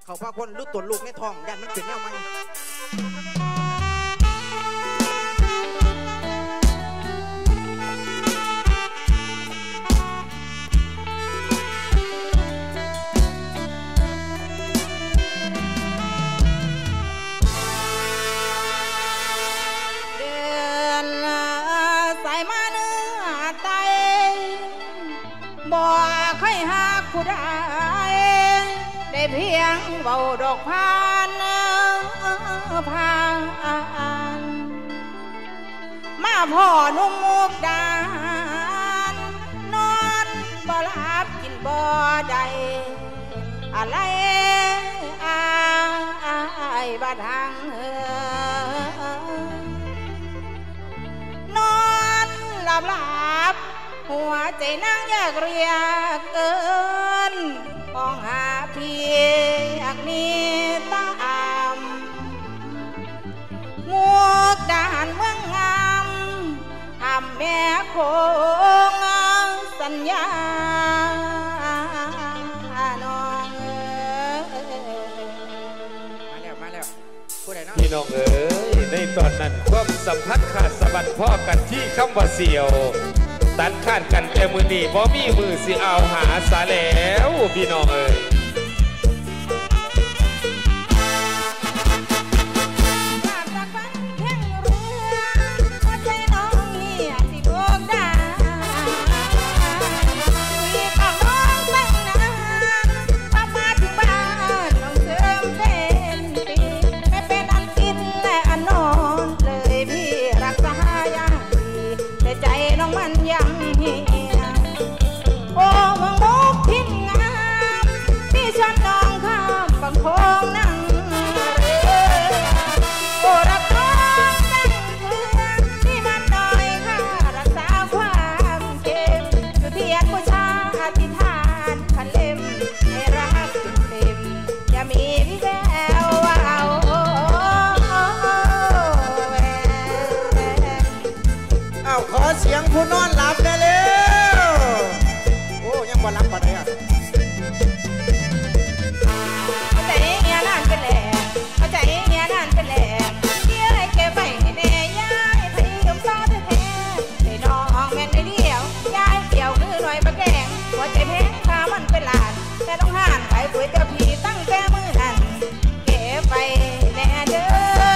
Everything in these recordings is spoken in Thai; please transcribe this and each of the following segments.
เขาพาคนรู้ตัวลูกในท้องยันมันเป็นแนวมันบ่เคยหาผู้ใดได้เพียงเบาดอกพานมาพ่อนุ่มมุกดานนอนบ่หลับกินบ่ได้อะไรบาดทางนอนหลับหัวใจนั่งอยากเรียกเอิญมองหาพี่อยากนี้ตามมุกดาหารเมืองงามทำแม่คงสัญญาน้องมาแล้วพี่น้องเอ๋ยในตอนนั้นความสัมพันธ์ขาดสะบัดพ่อกันที่คำว่าเสี่ยวตัดขาดกันแต่มือนี่บ่มีมือสิเอาหาสาแล้วพี่น้องเอ๋ยเสียงผู้นอนหลับได้แล้วโอ้ยังบ่หลับปานใดอ่ะใจเงี้ยนั่นเป็นแหล่ใจเงี้ยนั่นเป็นแหล่เดี๋ยวให้แกไปให้แน่ย้ายไปกับซ้อแท้ๆให้น้องแม่นได้เดียวย้ายเดี่ยวคือหน่อยมาแกงหัวใจแพ้ข้ามันเป็นหลานแต่ต้องห่านไปป่วยเจ้าพี่ตั้งแต่มือนั้นแกไปแน่เด้อ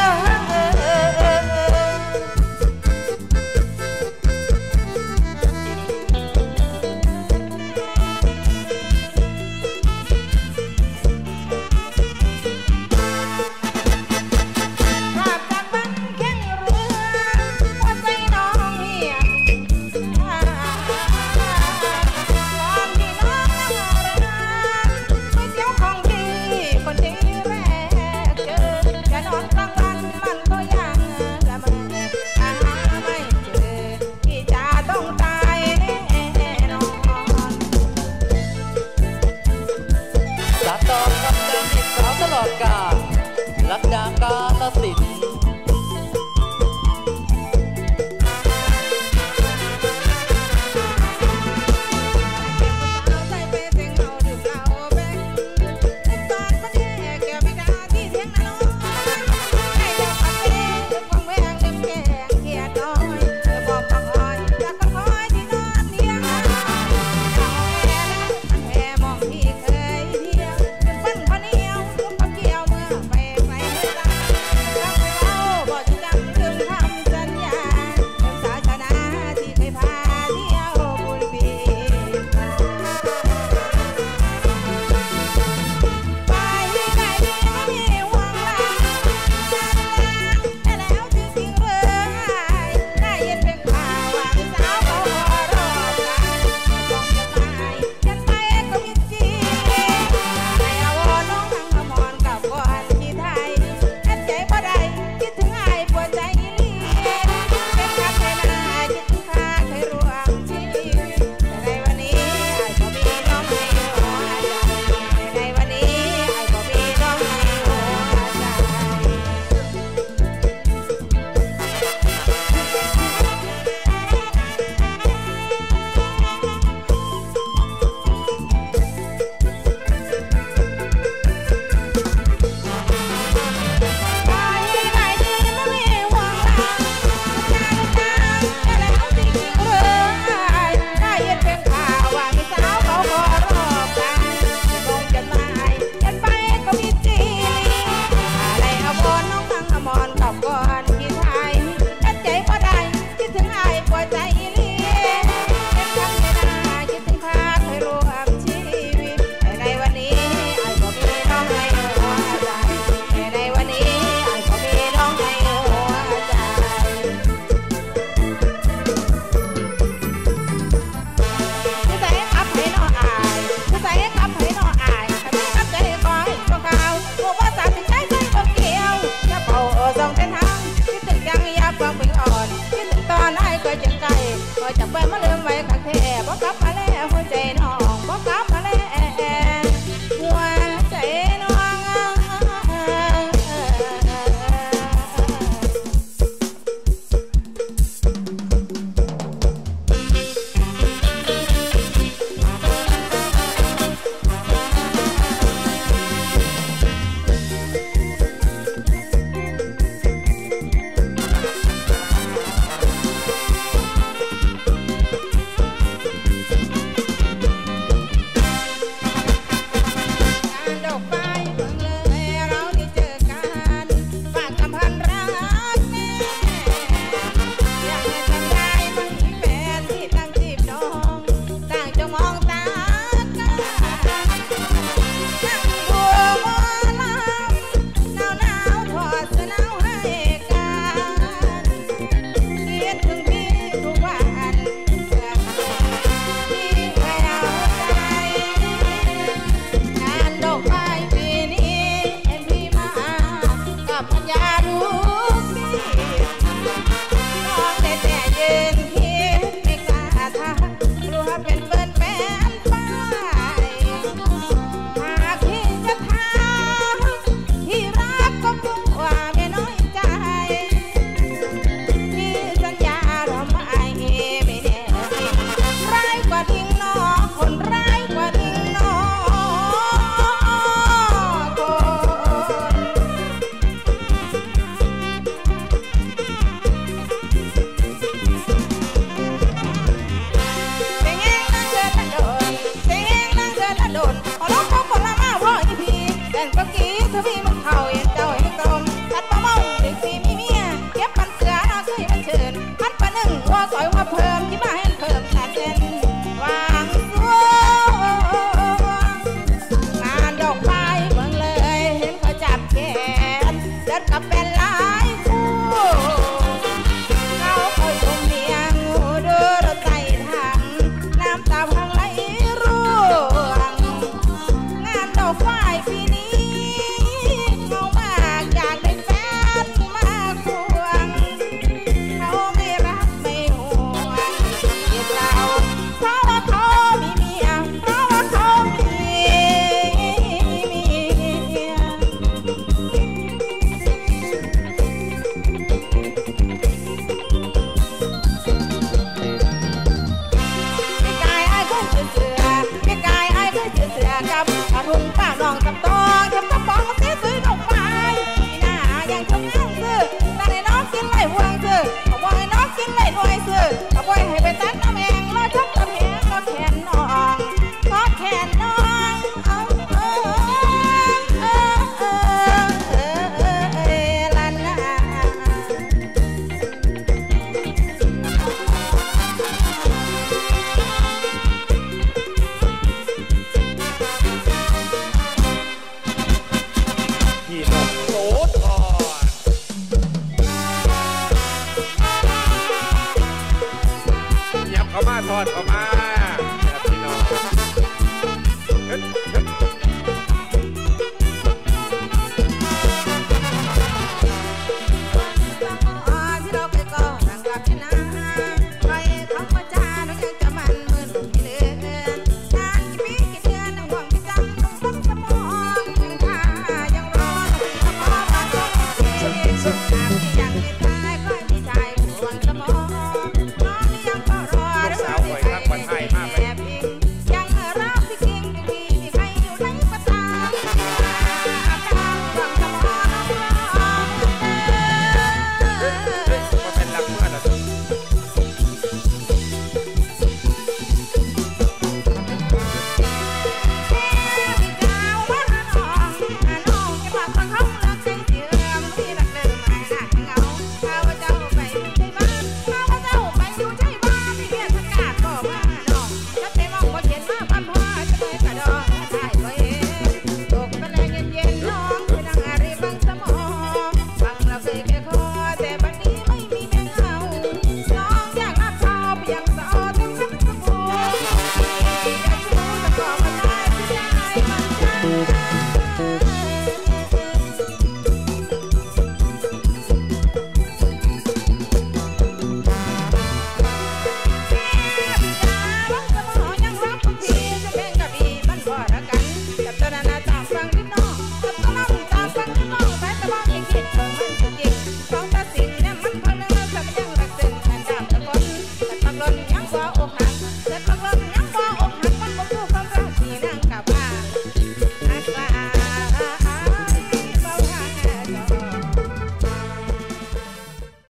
รักดาการสินไปไปมาลืมไว้ข้างแท้บ่กลับมาแล้วหัวใจน้องบ่กลับมาแล้วหัวใจน้องกับเป็น